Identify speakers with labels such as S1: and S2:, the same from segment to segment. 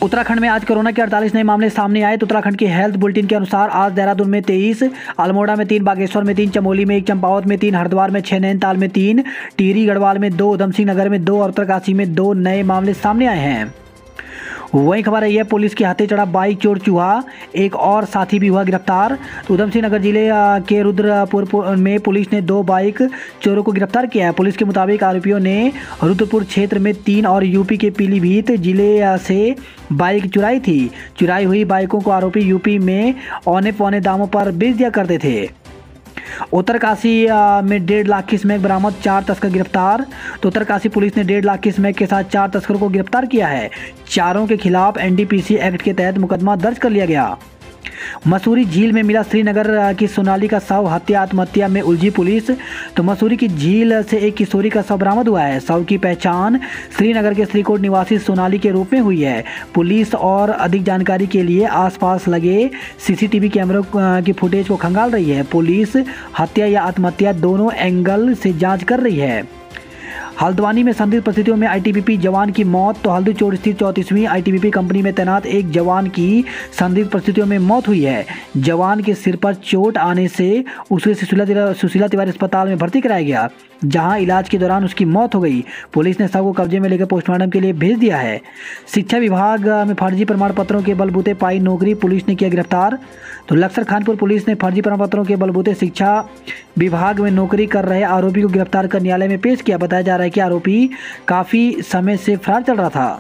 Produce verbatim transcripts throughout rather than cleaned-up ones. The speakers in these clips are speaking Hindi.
S1: उत्तराखंड में आज कोरोना के अड़तालीस नए मामले सामने आए। तो उत्तराखंड के हेल्थ बुलेटिन के अनुसार आज देहरादून में तेईस, अल्मोड़ा में तीन, बागेश्वर में तीन, चमोली में एक, चंपावत में तीन, हरिद्वार में छह, नैनीताल में तीन, टिहरी गढ़वाल में दो, उधमसिंह नगर में दो और उत्तरकाशी में दो नए मामले सामने आए हैं। वहीं खबर रही है पुलिस के हाथे चढ़ा बाइक चोर चूहा, एक और साथी भी हुआ गिरफ्तार। तो उधमसिंह नगर जिले के रुद्रपुर में पुलिस ने दो बाइक चोरों को गिरफ्तार किया है। पुलिस के मुताबिक आरोपियों ने रुद्रपुर क्षेत्र में तीन और यूपी के पीलीभीत जिले से बाइक चुराई थी। चुराई हुई बाइकों को आरोपी यूपी में औने पौने दामों पर बेच दिया करते थे। उत्तरकाशी में डेढ़ लाख की स्मैक बरामद, चार तस्कर गिरफ्तार। तो उत्तरकाशी पुलिस ने डेढ़ लाख की स्मैक के साथ चार तस्करों को गिरफ्तार किया है। चारों के खिलाफ एनडीपीसी एक्ट के तहत मुकदमा दर्ज कर लिया गया। मसूरी झील में मिला श्रीनगर की सोनाली का शव, हत्या आत्महत्या में उलझी पुलिस। तो मसूरी की झील से एक किशोरी का शव बरामद हुआ है। शव की पहचान श्रीनगर के श्रीकोट निवासी सोनाली के रूप में हुई है। पुलिस और अधिक जानकारी के लिए आसपास लगे सीसीटीवी कैमरों की फुटेज को खंगाल रही है। पुलिस हत्या या आत्महत्या दोनों एंगल से जांच कर रही है। हल्द्वानी में संदिग्ध परिस्थितियों में आईटीबीपी जवान की मौत। तो हल्दी चौड़ स्थित चौंतीसवीं आईटीबीपी कंपनी में तैनात एक जवान की संदिग्ध परिस्थितियों में मौत हुई है। जवान के सिर पर चोट आने से उसे सुशीला सुशीला तिवारी अस्पताल में भर्ती कराया गया, जहां इलाज के दौरान उसकी मौत हो गई। पुलिस ने शव को कब्जे में लेकर पोस्टमार्टम के लिए भेज दिया है। शिक्षा विभाग में फर्जी प्रमाण पत्रों के बलबूते पाई नौकरी, पुलिस ने किया गिरफ्तार। तो लक्सर खानपुर पुलिस ने फर्जी प्रमाण पत्रों के बलबूते शिक्षा विभाग में नौकरी कर रहे आरोपी को गिरफ्तार कर न्यायालय में पेश किया। बताया जा रहा है कि आरोपी काफी समय से फरार चल रहा था।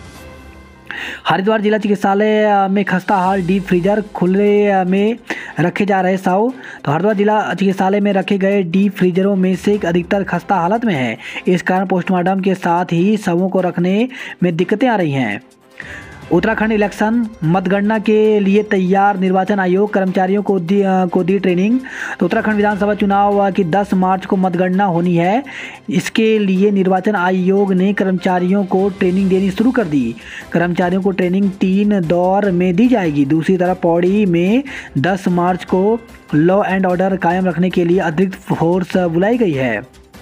S1: हरिद्वार जिला चिकित्सालय में खस्ता हाल, डीप फ्रीजर खुले में रखे जा रहे शव। तो हरिद्वार जिला चिकित्सालय में रखे गए डीप फ्रीजरों में से अधिकतर खस्ता हालत में है। इस कारण पोस्टमार्टम के साथ ही शवों को रखने में दिक्कतें आ रही हैं। उत्तराखंड इलेक्शन मतगणना के लिए तैयार, निर्वाचन आयोग कर्मचारियों को दी को दी ट्रेनिंग। तो उत्तराखंड विधानसभा चुनाव की दस मार्च को मतगणना होनी है। इसके लिए निर्वाचन आयोग ने कर्मचारियों को ट्रेनिंग देनी शुरू कर दी। कर्मचारियों को ट्रेनिंग तीन दौर में दी जाएगी। दूसरी तरफ पौड़ी में दस मार्च को लॉ एंड ऑर्डर कायम रखने के लिए अतिरिक्त फोर्स बुलाई गई है।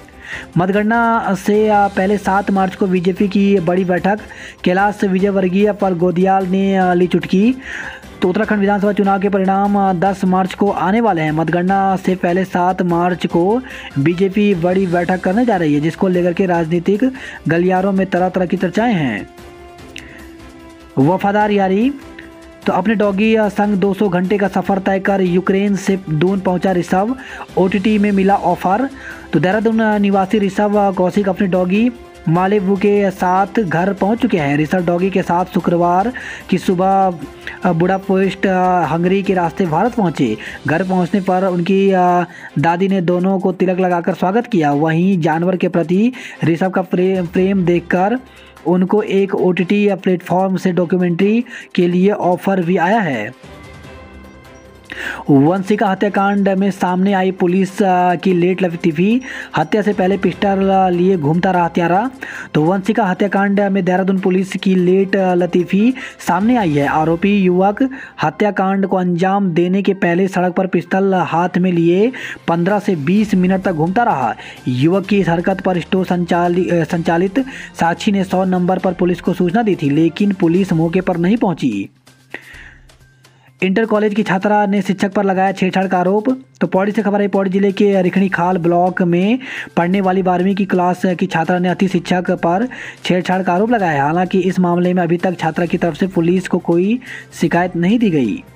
S1: मतगणना से पहले सात मार्च को बीजेपी की बड़ी बैठक, कैलाश विजयवर्गीय पर गोदियाल ने ली चुटकी। तो उत्तराखंड विधानसभा चुनाव के परिणाम दस मार्च को आने वाले हैं। मतगणना से पहले सात मार्च को बीजेपी बड़ी बैठक करने जा रही है, जिसको लेकर के राजनीतिक गलियारों में तरह तरह की चर्चाएं हैं। वफादार यारी। तो अपने डॉगी संग दो सौ घंटे का सफ़र तय कर यूक्रेन से दून पहुंचा ऋषभ, ओटीटी में मिला ऑफर। तो देहरादून निवासी ऋषभ कौशिक अपने डॉगी मालेवू के साथ घर पहुंच चुके हैं। ऋषभ डॉगी के साथ शुक्रवार की सुबह बुडापेस्ट हंगरी के रास्ते भारत पहुंचे। घर पहुंचने पर उनकी दादी ने दोनों को तिलक लगाकर स्वागत किया। वहीं जानवर के प्रति ऋषभ का प्रेम प्रेम देखकर उनको एक ओटीटी या प्लेटफॉर्म से डॉक्यूमेंट्री के लिए ऑफर भी आया है। वंशिका हत्याकांड में सामने आई पुलिस की लेट लतीफी। हत्या से पहले पिस्टल लिए घूमता रहा हत्यारा। तो वंशिका हत्याकांड में देहरादून पुलिस की लेट लतीफी सामने आई है। आरोपी युवक हत्याकांड को अंजाम देने के पहले सड़क पर पिस्टल हाथ में लिए पंद्रह से बीस मिनट तक घूमता रहा। युवक की इस हरकत पर स्टोर संचालित संचालित साक्षी ने सौ नंबर पर पुलिस को सूचना दी थी, लेकिन पुलिस मौके पर नहीं पहुंची। इंटर कॉलेज की छात्रा ने शिक्षक पर लगाया छेड़छाड़ का आरोप। तो पौड़ी से खबर है, पौड़ी जिले के रिखणी खाल ब्लॉक में पढ़ने वाली बारहवीं की क्लास की छात्रा ने अति शिक्षक पर छेड़छाड़ का आरोप लगाया है। हालांकि इस मामले में अभी तक छात्रा की तरफ से पुलिस को कोई शिकायत नहीं दी गई।